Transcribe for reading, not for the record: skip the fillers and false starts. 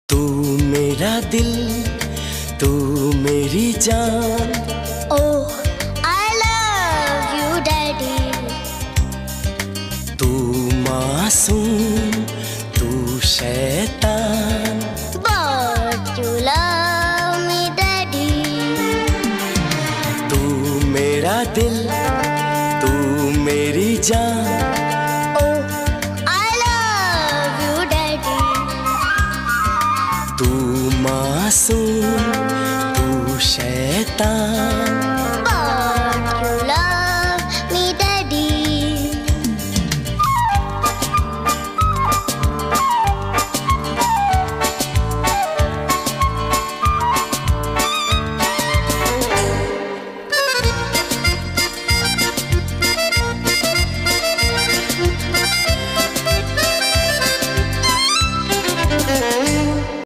तू मेरा दिल, तू मेरी जान। Oh I love you daddy. तू मासूम, तू शैतान। But you love me daddy। तू मेरा दिल, तू मेरी जान। तू मासूम, तू शैतान।